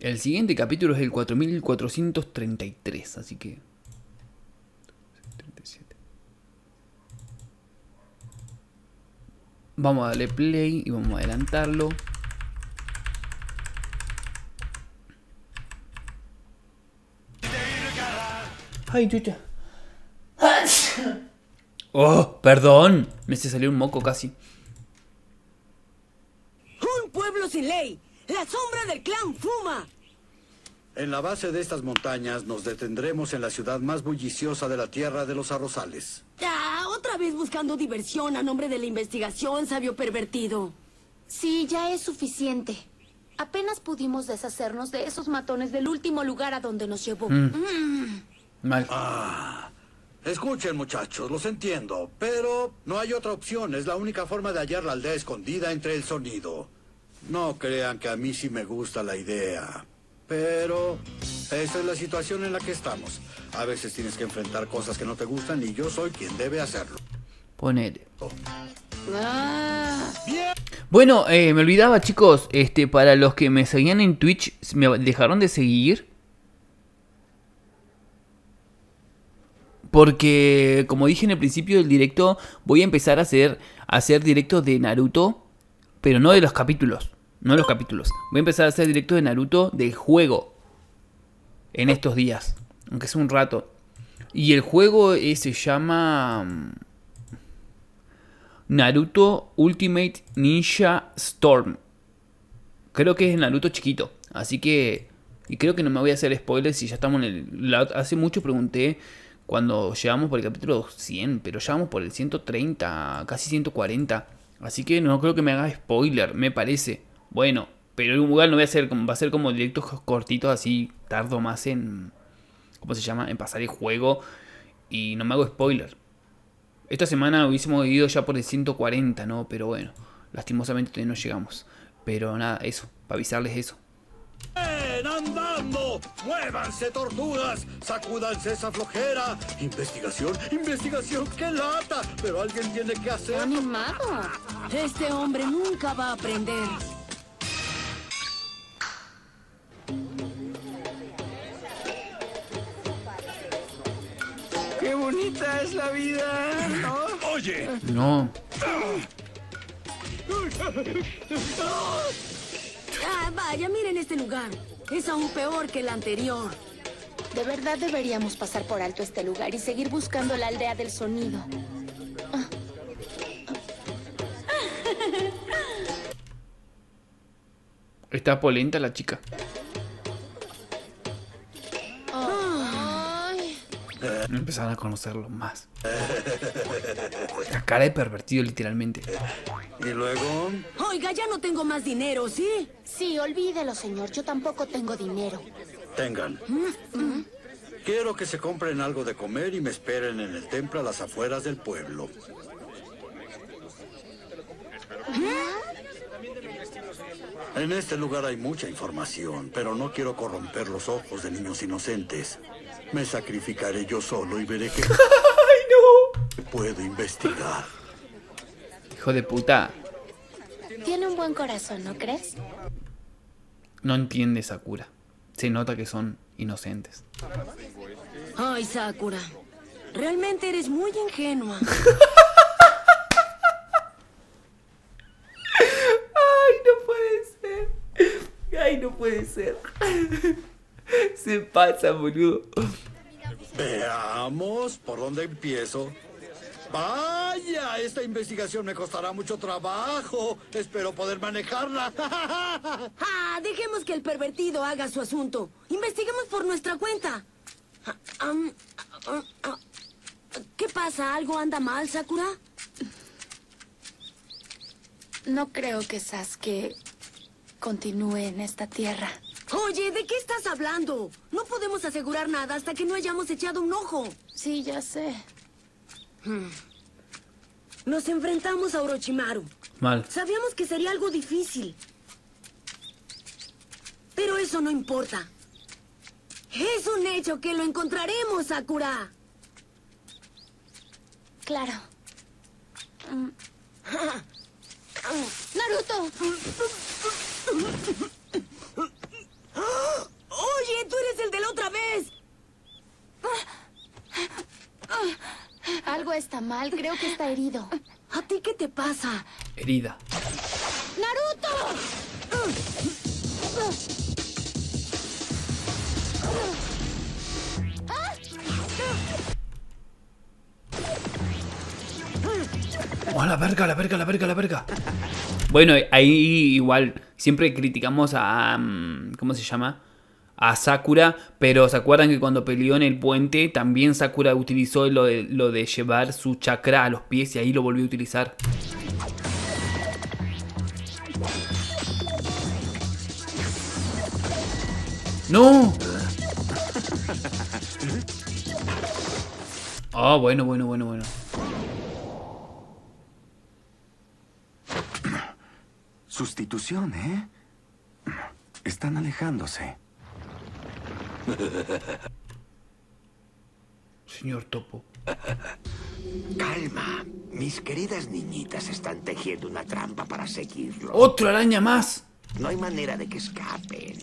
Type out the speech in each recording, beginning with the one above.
El siguiente capítulo es el 4433, así que... 37. Vamos a darle play y vamos a adelantarlo. Ay, chucha. Oh, perdón. Me se salió un moco casi. Un pueblo sin ley. La sombra del clan Fuma. En la base de estas montañas nos detendremos en la ciudad más bulliciosa de la tierra de los arrozales. Ah, otra vez buscando diversión a nombre de la investigación, sabio pervertido. Sí, ya es suficiente. Apenas pudimos deshacernos de esos matones del último lugar a donde nos llevó. Mal. Escuchen, muchachos, los entiendo, pero no hay otra opción. Es la única forma de hallar la aldea escondida entre el sonido. No crean que a mí sí me gusta la idea, pero esa es la situación en la que estamos. A veces tienes que enfrentar cosas que no te gustan y yo soy quien debe hacerlo. Ponele. Bueno, me olvidaba, chicos, para los que me seguían en Twitch, me dejaron de seguir. Porque, como dije en el principio del directo, voy a empezar a hacer directos de Naruto, pero no de los capítulos. No de los capítulos. Voy a empezar a hacer directos de Naruto del juego en estos días, aunque sea un rato. Y el juego se llama Naruto Ultimate Ninja Storm. Creo que es el Naruto chiquito. Así que... Y creo que no me voy a hacer spoilers si ya estamos en el... Hace mucho pregunté cuando llegamos por el capítulo 100, pero ya vamos por el 130, casi 140. Así que no creo que me haga spoiler, me parece. Bueno, pero igual no voy a hacer como... Va a ser como directos cortitos, así tardo más en... ¿Cómo se llama? En pasar el juego. Y no me hago spoiler. Esta semana hubiésemos ido ya por el 140, ¿no? Pero bueno, lastimosamente todavía no llegamos. Pero nada, eso, para avisarles eso. ¡Ven andando! ¡Muévanse, tortugas! ¡Sacúdanse esa flojera! ¡Investigación! ¡Investigación! ¡Qué lata! Pero alguien tiene que hacer... ¡Animado! Este hombre nunca va a aprender. ¡Qué bonita es la vida! ¿No? ¡Oye! No. Ah, vaya, miren este lugar. Es aún peor que el anterior. De verdad deberíamos pasar por alto este lugar y seguir buscando la aldea del sonido. Está polenta la chica. Ay. Empezaron a conocerlo más. La cara de pervertido, literalmente. ¿Y luego? Oiga, ya no tengo más dinero, ¿sí? Sí, olvídelo, señor. Yo tampoco tengo dinero. Tengan. Quiero que se compren algo de comer y me esperen en el templo a las afueras del pueblo. En este lugar hay mucha información, pero no quiero corromper los ojos de niños inocentes. Me sacrificaré yo solo y veré que ¡Ay, no! puedo investigar. Hijo de puta. Tiene un buen corazón, ¿no crees? No entiende Sakura. Se nota que son inocentes. Ay, Sakura. Realmente eres muy ingenua. Ay, no puede ser. Ay, no puede ser. Se pasa, boludo. Veamos por dónde empiezo. Vaya, esta investigación me costará mucho trabajo. Espero poder manejarla. Ah, dejemos que el pervertido haga su asunto. Investiguemos por nuestra cuenta. ¿Qué pasa? ¿Algo anda mal, Sakura? No creo que Sasuke continúe en esta tierra. Oye, ¿de qué estás hablando? No podemos asegurar nada hasta que no hayamos echado un ojo. Sí, ya sé. Nos enfrentamos a Orochimaru. Mal. Sabíamos que sería algo difícil. Pero eso no importa. Es un hecho que lo encontraremos, Sakura. Claro. Naruto. mal, creo que está herido. ¿A ti qué te pasa? Herida. ¡Naruto! ¡Oh, la verga, la verga, la verga, la verga! Bueno, ahí igual siempre criticamos a... ¿cómo se llama? A Sakura, pero ¿se acuerdan que cuando peleó en el puente también Sakura utilizó lo de llevar su chakra a los pies y ahí lo volvió a utilizar? ¡No! Ah, bueno. Sustitución, ¿eh? Están alejándose. Señor Topo. Calma. Mis queridas niñitas están tejiendo una trampa para seguirlo. ¡Otra araña más! No hay manera de que escapen.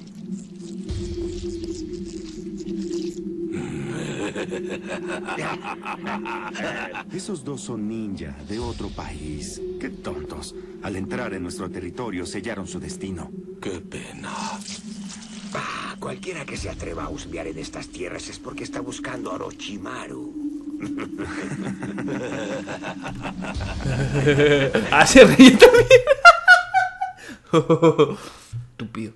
Esos dos son ninja de otro país. Qué tontos. Al entrar en nuestro territorio sellaron su destino. Qué pena. Cualquiera que se atreva a husmear en estas tierras es porque está buscando a Orochimaru. Hace reír también. Estúpido.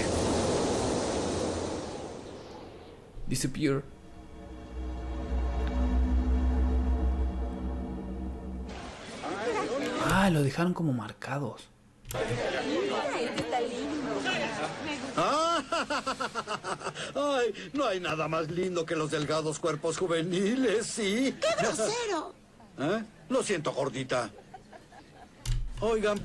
Disappear. Ah, lo dejaron como marcados. Ay, no hay nada más lindo que los delgados cuerpos juveniles, ¿sí? ¡Qué grosero! ¿Eh? Lo siento, gordita. Oigan,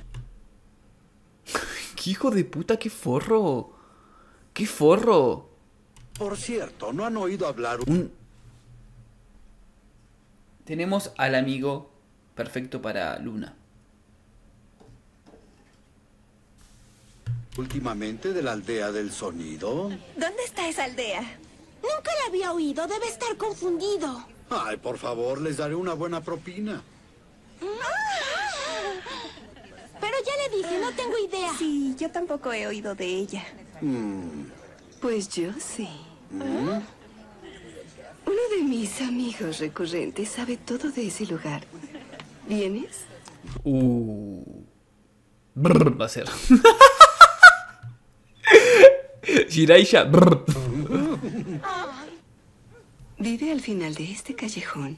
¡Qué hijo de puta! ¡Qué forro! ¡Qué forro! por cierto, ¿no han oído hablar Tenemos al amigo perfecto para Luna. últimamente de la aldea del sonido? ¿Dónde está esa aldea? Nunca la había oído, debe estar confundido. Ay, por favor, les daré una buena propina. Pero ya le dije, no tengo idea. Sí, yo tampoco he oído de ella. Pues yo sí. Uno de mis amigos recurrentes sabe todo de ese lugar. ¿Vienes? Va a ser. Jiraiya. Vive al final de este callejón.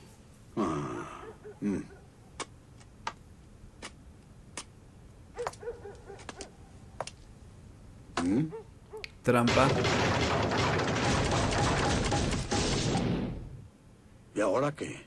Trampa. ¿Y ahora qué?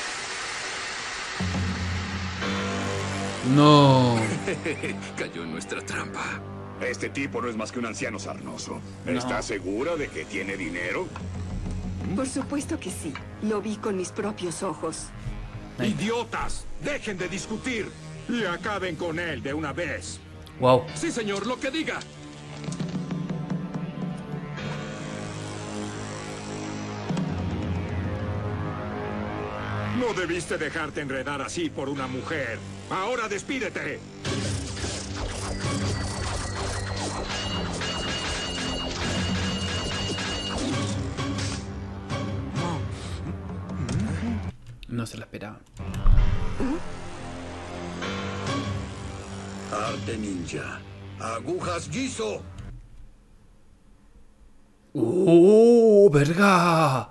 No. Cayó en nuestra trampa. Este tipo no es más que un anciano sarnoso. ¿Estás segura de que tiene dinero? Por supuesto que sí. Lo vi con mis propios ojos. ¡Idiotas! ¡Dejen de discutir! Y acaben con él de una vez. Wow. Sí, señor, lo que diga. No debiste dejarte enredar así por una mujer. ¡Ahora despídete! No se la esperaba. Arte ninja. Agujas Giso. ¡Verga!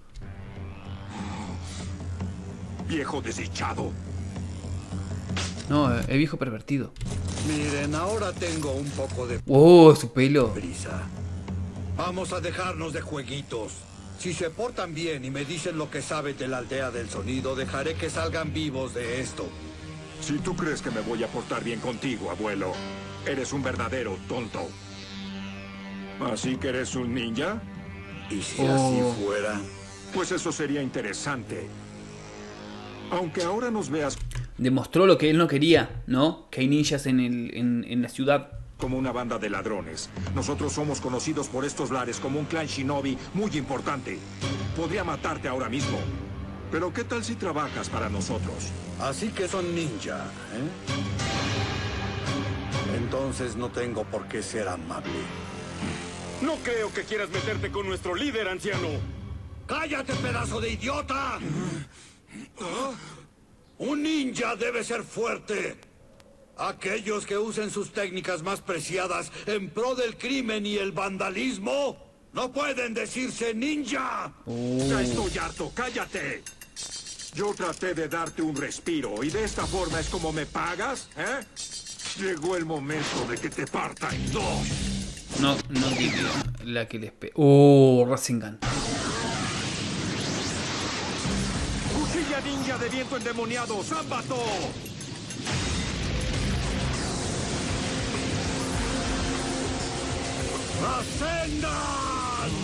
Viejo desdichado. No, el viejo pervertido. Miren, ahora tengo un poco de Su pelo. prisa. Vamos a dejarnos de jueguitos. Si se portan bien y me dicen lo que saben de la aldea del sonido, dejaré que salgan vivos de esto. Si tú crees que me voy a portar bien contigo, abuelo, eres un verdadero tonto. ¿Así que eres un ninja? ¿Y si así fuera? Pues eso sería interesante. Aunque ahora nos veas Demostró lo que él no quería, ¿no? Que hay ninjas en la ciudad. como una banda de ladrones. Nosotros somos conocidos por estos lares como un clan shinobi muy importante. Podría matarte ahora mismo. Pero ¿qué tal si trabajas para nosotros? Así que son ninja, ¿eh? Entonces no tengo por qué ser amable. No creo que quieras meterte con nuestro líder, anciano. ¡Cállate, pedazo de idiota! Un ninja debe ser fuerte. Aquellos que usen sus técnicas más preciadas en pro del crimen y el vandalismo no pueden decirse ninja. Ya estoy harto, cállate. Yo traté de darte un respiro y de esta forma es como me pagas, ¿eh? Llegó el momento de que te parta en dos. No digo la que les pega. Oh, Rasengan. Cuchilla ninja de viento endemoniado, Zambato. ¡Rasengan!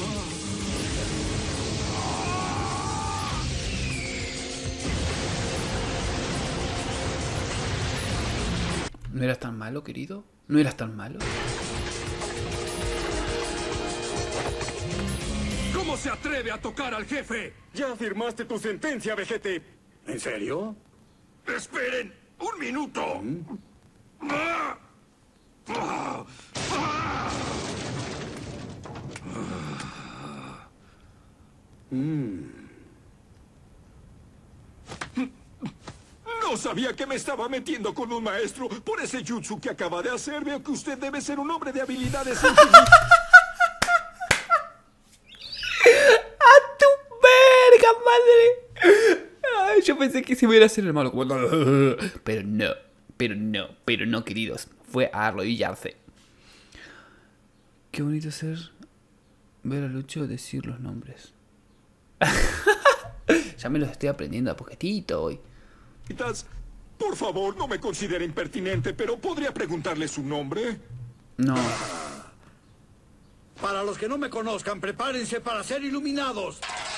¿No eras tan malo, querido? ¿No eras tan malo? ¿Cómo se atreve a tocar al jefe? Ya firmaste tu sentencia, Vegete. ¿En serio? ¡Esperen! ¡Un minuto! No sabía que me estaba metiendo con un maestro. Por ese jutsu que acaba de hacer, veo que usted debe ser un hombre de habilidades infinitas. ¡A tu verga, madre! Ay, yo pensé que se iba a hacer el malo. Pero no, queridos. Fue a arrodillarse. Qué bonito ser ver a Lucho decir los nombres. Ya me los estoy aprendiendo a poquitito hoy. Por favor, no me considere impertinente, pero ¿podría preguntarle su nombre? No. Para los que no me conozcan, prepárense para ser iluminados.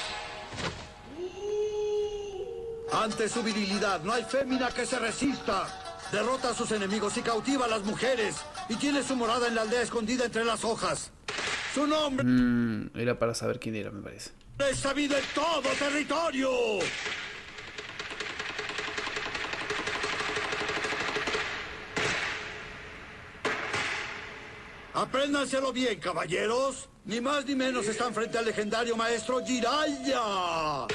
Ante su virilidad, no hay fémina que se resista. Derrota a sus enemigos y cautiva a las mujeres. Y tiene su morada en la aldea escondida entre las hojas. Su nombre Era para saber quién era, me parece. es sabido en todo territorio. Apréndanselo bien, caballeros. Ni más ni menos están frente al legendario maestro Jiraiya.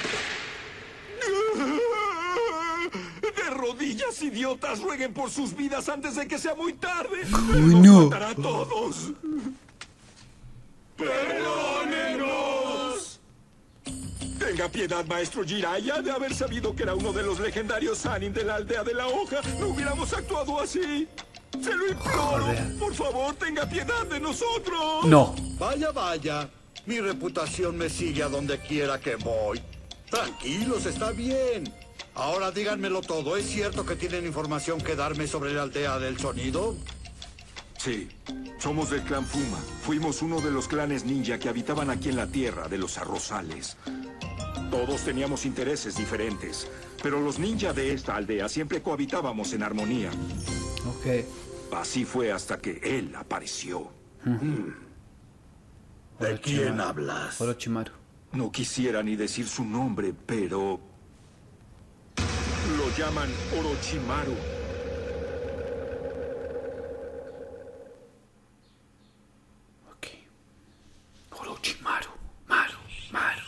De rodillas, idiotas, rueguen por sus vidas antes de que sea muy tarde. Uy, no. Nos matará a todos. ¡Perdónenos! Tenga piedad, maestro Jiraiya, de haber sabido que era uno de los legendarios Sanin de la aldea de la hoja. No hubiéramos actuado así. ¡Se lo imploro! Joder. Por favor, tenga piedad de nosotros. No. Vaya, vaya. Mi reputación me sigue a donde quiera que voy. Tranquilos, está bien. Ahora díganmelo todo. ¿Es cierto que tienen información que darme sobre la aldea del sonido? Sí, somos del clan Fuma. Fuimos uno de los clanes ninja que habitaban aquí en la tierra de los arrozales. Todos teníamos intereses diferentes, pero los ninja de esta aldea siempre cohabitábamos en armonía. Ok. Así fue hasta que él apareció. ¿De quién hablas? Orochimaru. No quisiera ni decir su nombre, pero... lo llaman Orochimaru. Ok. Orochimaru. Maru.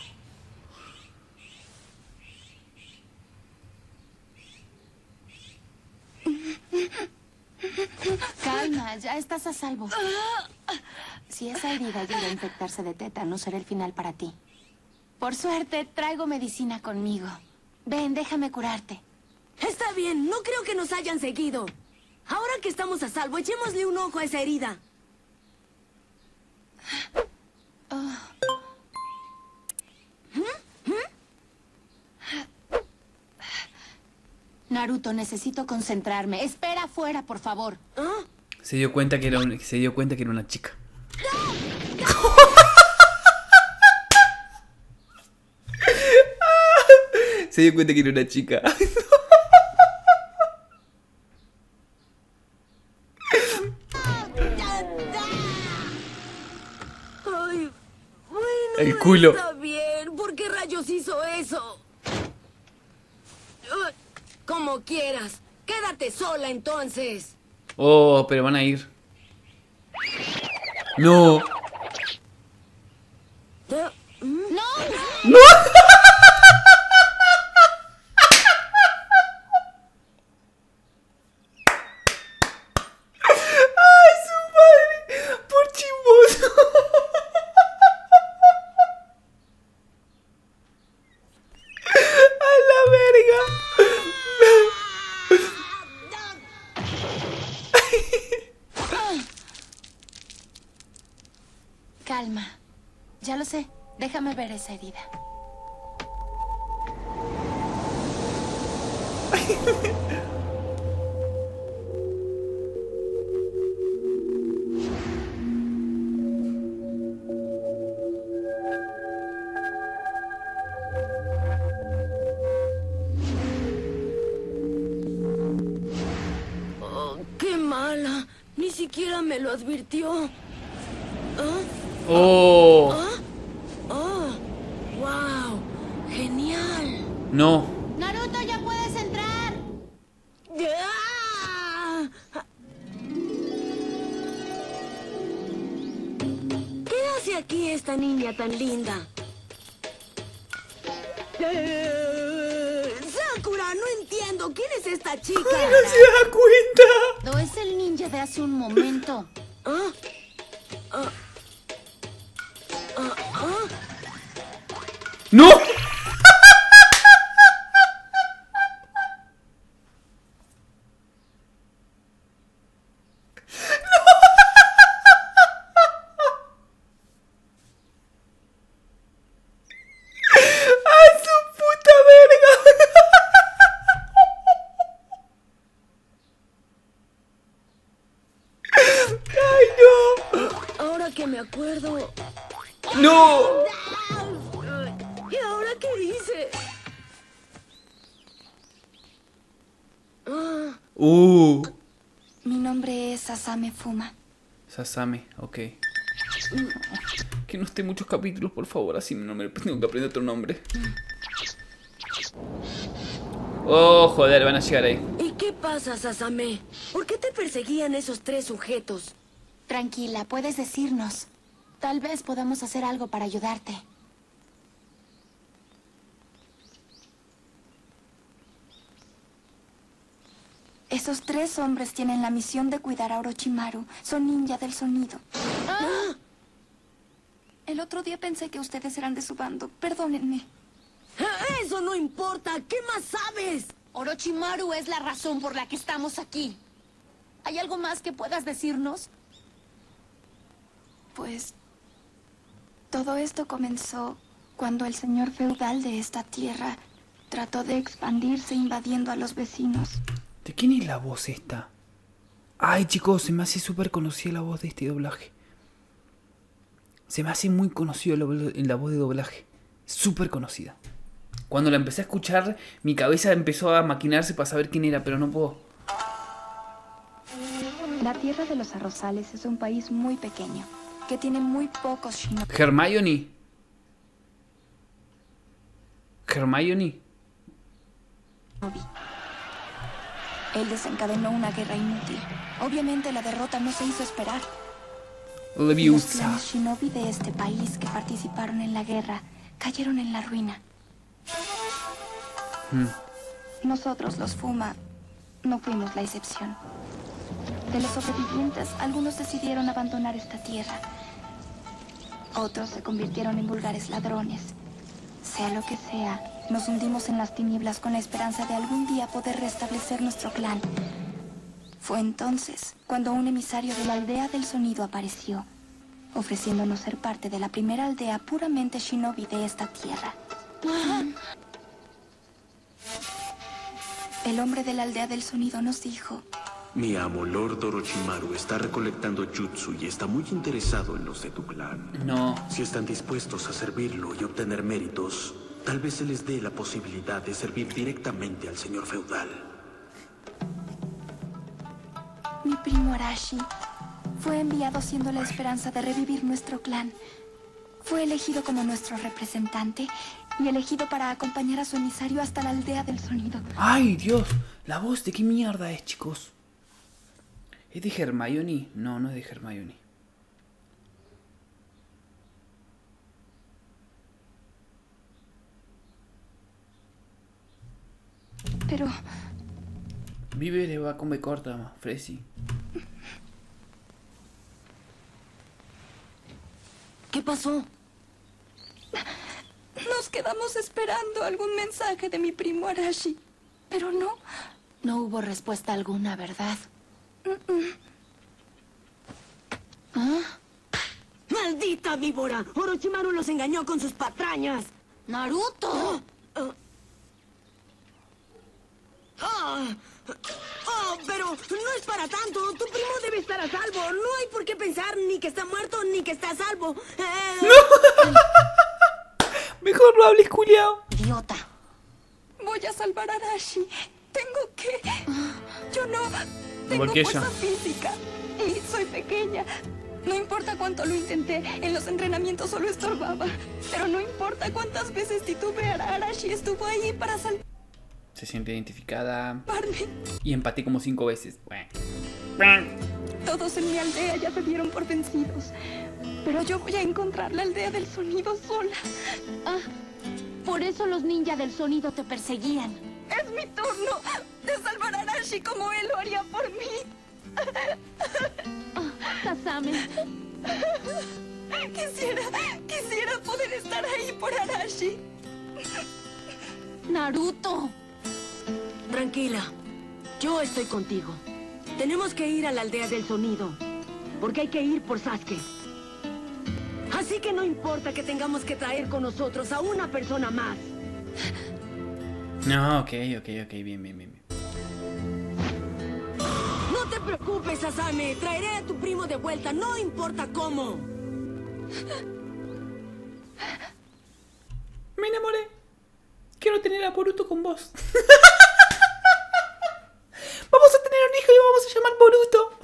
Calma, ya estás a salvo. Si esa herida llega a infectarse de tétano, será el final para ti. Por suerte, traigo medicina conmigo. Ven, déjame curarte. Está bien, no creo que nos hayan seguido. Ahora que estamos a salvo, echémosle un ojo a esa herida. Naruto, necesito concentrarme. Espera afuera, por favor. Se dio cuenta que era una chica. Se dio cuenta que era una chica. Ay, bueno, El culo. está bien. ¿Por qué rayos hizo eso? Como quieras. Quédate sola entonces. Oh, pero van a ir. No. No. ¡No! ¡Ay, su madre! ¡Por chimboso! ¡A la verga! Calma. Ya lo sé. Déjame ver esa herida. Oh, qué mala. Ni siquiera me lo advirtió. Oh. Oh, wow, genial. No. Naruto, ya puedes entrar. ¡Ah! ¿Qué hace aquí esta niña tan linda? Sakura, no entiendo. ¿Quién es esta chica? ¡No se da cuenta! No es el ninja de hace un momento. ¡No! Me acuerdo. ¡No! ¿Y ahora qué hice? Mi nombre es Sasame Fuma. Sasame, ok. Que no esté muchos capítulos, por favor, así no me tengo que aprender otro nombre. Oh, joder, van a llegar ahí. ¿Y qué pasa, Sasame? ¿Por qué te perseguían esos tres sujetos? Tranquila, puedes decirnos. Tal vez podamos hacer algo para ayudarte. Esos tres hombres tienen la misión de cuidar a Orochimaru. Son ninja del sonido. ¡Ah! El otro día pensé que ustedes eran de su bando. Perdónenme. ¡Eso no importa! ¿Qué más sabes? Orochimaru es la razón por la que estamos aquí. ¿Hay algo más que puedas decirnos? Pues todo esto comenzó cuando el señor feudal de esta tierra trató de expandirse invadiendo a los vecinos. ¿De quién es la voz esta? Ay, chicos, se me hace súper conocida la voz de este doblaje. Se me hace muy conocido la voz de doblaje. Súper conocida. Cuando la empecé a escuchar, mi cabeza empezó a maquinarse para saber quién era, pero no puedo. La tierra de los arrozales es un país muy pequeño, que tiene muy pocos shinobi. Hermione. Hermione. Él desencadenó una guerra inútil. Obviamente la derrota no se hizo esperar. Los clanes shinobi de este país que participaron en la guerra cayeron en la ruina. Nosotros, los Fuma, no fuimos la excepción. De los sobrevivientes, algunos decidieron abandonar esta tierra. Otros se convirtieron en vulgares ladrones. Sea lo que sea, nos hundimos en las tinieblas con la esperanza de algún día poder restablecer nuestro clan. Fue entonces cuando un emisario de la aldea del sonido apareció, ofreciéndonos ser parte de la primera aldea puramente shinobi de esta tierra. El hombre de la aldea del sonido nos dijo: mi amo, Lord Orochimaru, está recolectando jutsu y está muy interesado en los de tu clan. No. Si están dispuestos a servirlo y obtener méritos, tal vez se les dé la posibilidad de servir directamente al señor feudal. Mi primo Arashi fue enviado siendo la esperanza de revivir nuestro clan. Fue elegido como nuestro representante y elegido para acompañar a su emisario hasta la aldea del sonido. ¡Ay, Dios! ¿La voz de qué mierda es, chicos? ¿Es de Hermione? No, no es de Hermione. Pero... Vive le va a comer corta, Fresi. ¿Qué pasó? Nos quedamos esperando algún mensaje de mi primo Arashi. Pero no. No hubo respuesta alguna, ¿verdad? ¿Ah? ¡Maldita víbora! Orochimaru los engañó con sus patrañas. ¡Naruto! Pero no es para tanto. Tu primo debe estar a salvo. No hay por qué pensar ni que está muerto ni que está a salvo. Mejor no hables, culiao. Idiota. Voy a salvar a Arashi. Tengo que... Yo no tengo ¿Por qué fuerza ella? física. Y soy pequeña. No importa cuánto lo intenté, en los entrenamientos solo estorbaba. Pero no importa cuántas veces titubear, Arashi estuvo ahí para salvarme. Se siente identificada. Y empaté como 5 veces. Todos en mi aldea ya se dieron por vencidos. Pero yo voy a encontrar la aldea del sonido sola. Ah, por eso los ninjas del sonido te perseguían. Es mi turno de salvar a Arashi como él lo haría por mí. Sasame. Quisiera poder estar ahí por Arashi. Naruto. Tranquila. Yo estoy contigo. Tenemos que ir a la aldea del sonido. Porque hay que ir por Sasuke. Así que no importa que tengamos que traer con nosotros a una persona más. No, ok, bien. No te preocupes, Sasame. Traeré a tu primo de vuelta, no importa cómo. Me enamoré. Quiero tener a Boruto con vos. Vamos a tener un hijo y vamos a llamar Boruto.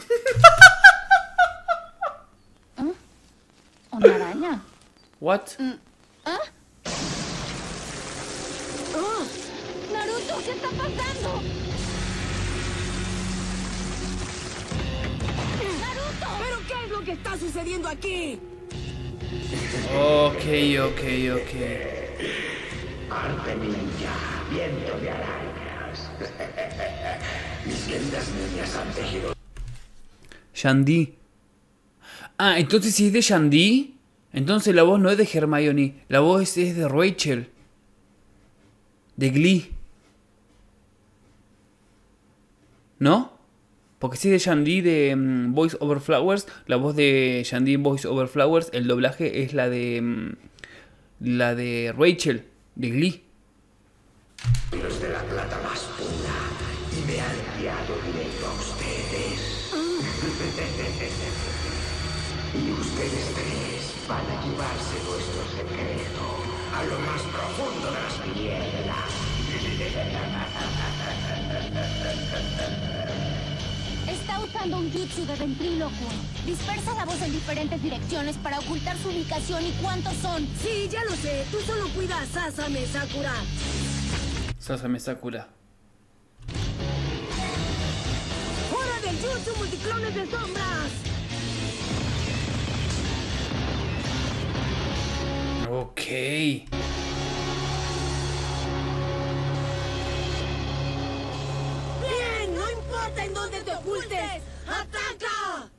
¿Una araña? What? ¿Ah? Naruto, ¿qué está pasando? ¡Naruto! ¿Pero qué es lo que está sucediendo aquí? Ok. Arte ninja, viento de arañas. Mis queridas niñas han tejido. Shandy. Ah, entonces si es de Shandy, entonces la voz no es de Hermione, la voz es de Rachel. De Glee. ¿No? Porque si es de Shandy de Voice Over Flowers, la voz de Shandy Voice Over Flowers, el doblaje es la de Rachel, de Glee. Los de la plata más pura y me han guiado directo a ustedes. Y ustedes tres van a llevarse nuestro secreto a lo más profundo de las tinieblas. Está usando un jutsu de ventrílocuo. Dispersa la voz en diferentes direcciones para ocultar su ubicación y cuántos son. Sí, ya lo sé. Tú solo cuida a Sasame, Sakura. Sasame Sakura. ¡Hora del jutsu multiclones de sombras! Ok. ¡Bien! ¡No importa en dónde te ocultes! ¡Ataca!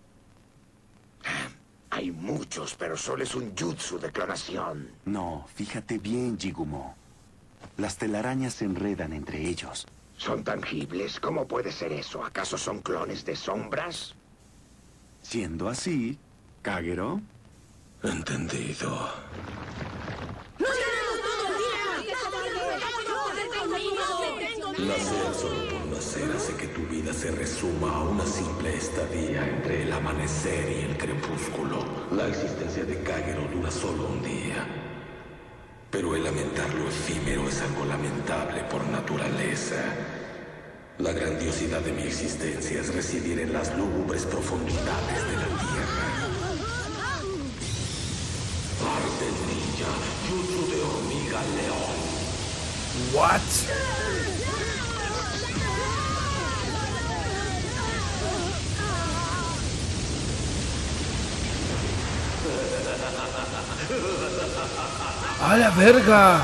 Hay muchos, pero solo es un jutsu de clonación. No, fíjate bien, Jigumo. Las telarañas se enredan entre ellos. ¿Son tangibles? ¿Cómo puede ser eso? ¿Acaso son clones de sombras? Siendo así, Kagero. Entendido. Nacer solo por nacer hace que tu vida se resuma a una simple estadía entre el amanecer y el crepúsculo. La existencia de Kagero dura solo un día. Pero el lamentar lo efímero es algo lamentable por naturaleza. La grandiosidad de mi existencia es residir en las lúgubres profundidades de la tierra. Arte ninja, jutsu de hormiga. galeón. What? ¡A la verga!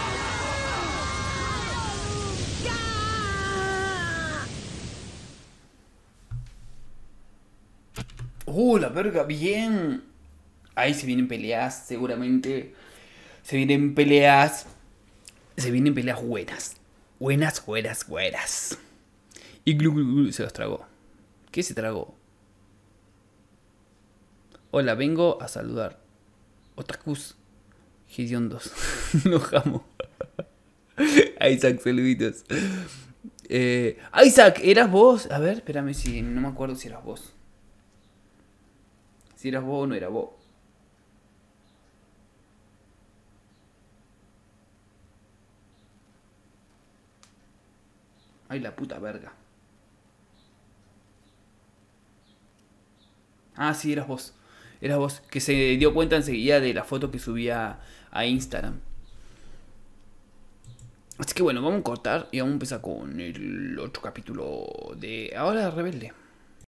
La verga, bien. Ahí se vienen peleas, seguramente. Se vienen peleas buenas. Buenas. Y Glu Glu Glu se los tragó. ¿Qué se tragó? Hola, vengo a saludar. Otakus. Hediondos. No jamo. Isaac, saluditos. Isaac, ¿eras vos? A ver, espérame si no me acuerdo si eras vos. Si eras vos o no era vos. Ay, la puta verga. Ah, sí, eras vos. Eras vos. Que se dio cuenta enseguida de la foto que subía a Instagram. Así que bueno, vamos a cortar y vamos a empezar con el otro capítulo de Ahora Rebelde.